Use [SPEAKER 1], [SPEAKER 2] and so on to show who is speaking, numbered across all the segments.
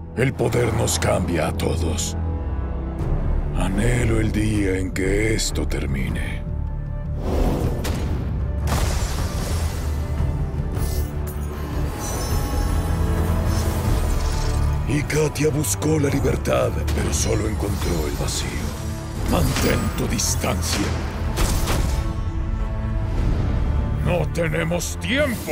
[SPEAKER 1] El poder nos cambia a todos. Anhelo el día en que esto termine. Y Katia buscó la libertad, pero solo encontró el vacío. Mantén tu distancia. ¡No tenemos tiempo!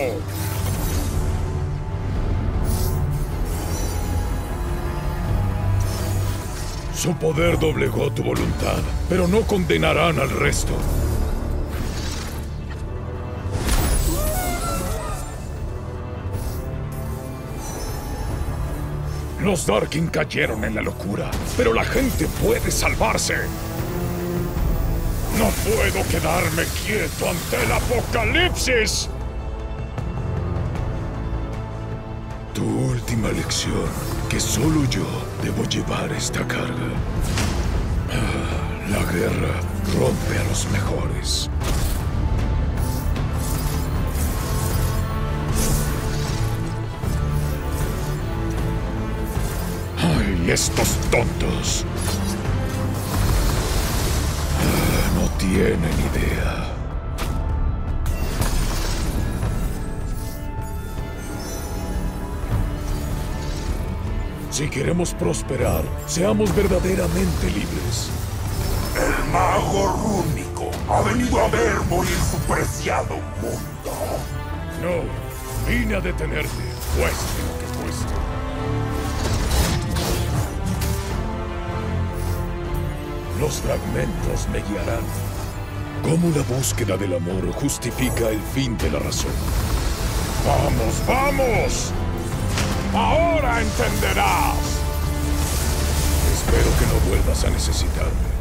[SPEAKER 1] Su poder doblegó tu voluntad, pero no condenarán al resto. Los Darkin cayeron en la locura, pero la gente puede salvarse. No puedo quedarme quieto ante el apocalipsis. Tu última lección, que solo yo debo llevar esta carga. La guerra rompe a los mejores. ¡Ay, estos tontos! No tienen idea. Si queremos prosperar, seamos verdaderamente libres.
[SPEAKER 2] El mago rúnico ha venido a ver morir su preciado mundo.
[SPEAKER 1] No, vine a detenerte, cueste lo que cueste. Los fragmentos me guiarán. ¿Cómo la búsqueda del amor justifica el fin de la razón? ¡Vamos, vamos! ¡Ahora entenderás! Espero que no vuelvas a necesitarme.